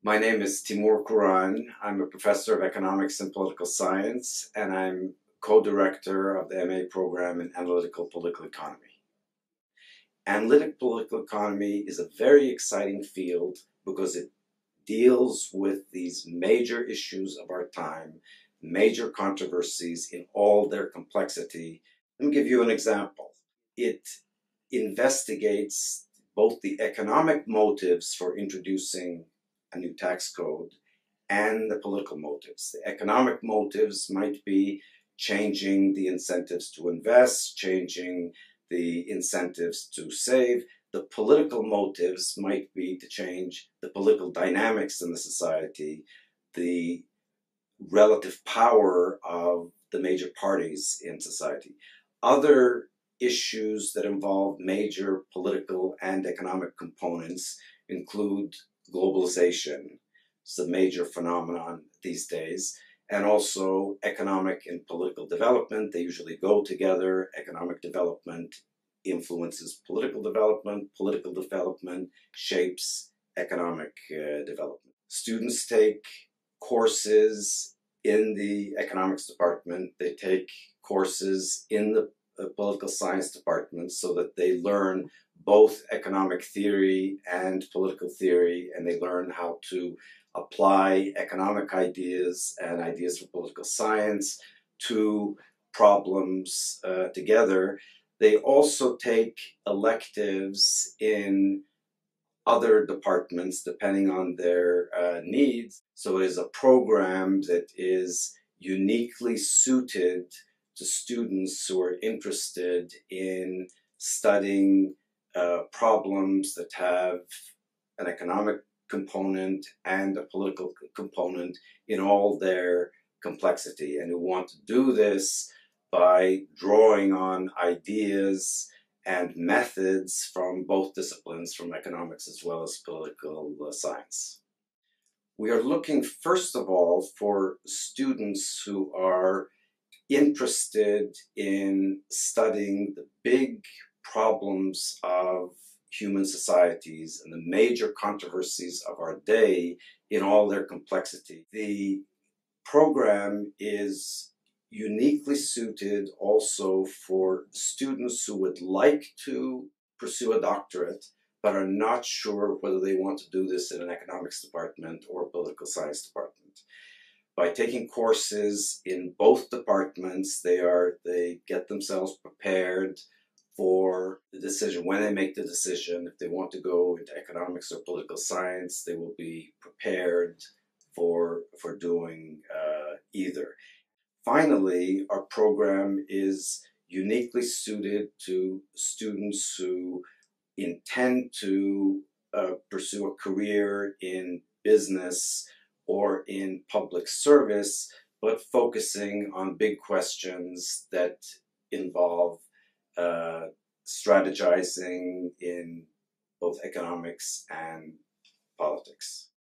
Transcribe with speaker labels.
Speaker 1: My name is Timur Kuran. I'm a professor of economics and political science, and I'm co-director of the MA program in analytical political economy. Analytic political economy is a very exciting field because it deals with these major issues of our time, major controversies in all their complexity. Let me give you an example. It investigates both the economic motives for introducing a new tax code and the political motives. The economic motives might be changing the incentives to invest, changing the incentives to save. The political motives might be to change the political dynamics in the society, the relative power of the major parties in society. Other issues that involve major political and economic components include globalization. It's a major phenomenon these days, and also economic and political development. They usually go together. Economic development influences political development shapes economic development. Students take courses in the economics department. They take courses in the political science department so that they learn both economic theory and political theory, and they learn how to apply economic ideas and ideas for political science to problems together. They also take electives in other departments depending on their needs. So it is a program that is uniquely suited to students who are interested in studying problems that have an economic component and a political component in all their complexity, and who want to do this by drawing on ideas and methods from both disciplines, from economics as well as political science. We are looking, first of all, for students who are interested in studying the big problems of human societies and the major controversies of our day in all their complexity. The program is uniquely suited also for students who would like to pursue a doctorate but are not sure whether they want to do this in an economics department or a political science department. By taking courses in both departments, they get themselves prepared for the decision. When they make the decision, if they want to go into economics or political science, they will be prepared for doing either. Finally, our program is uniquely suited to students who intend to pursue a career in business or in public service, but focusing on big questions that involve strategizing in both economics and politics.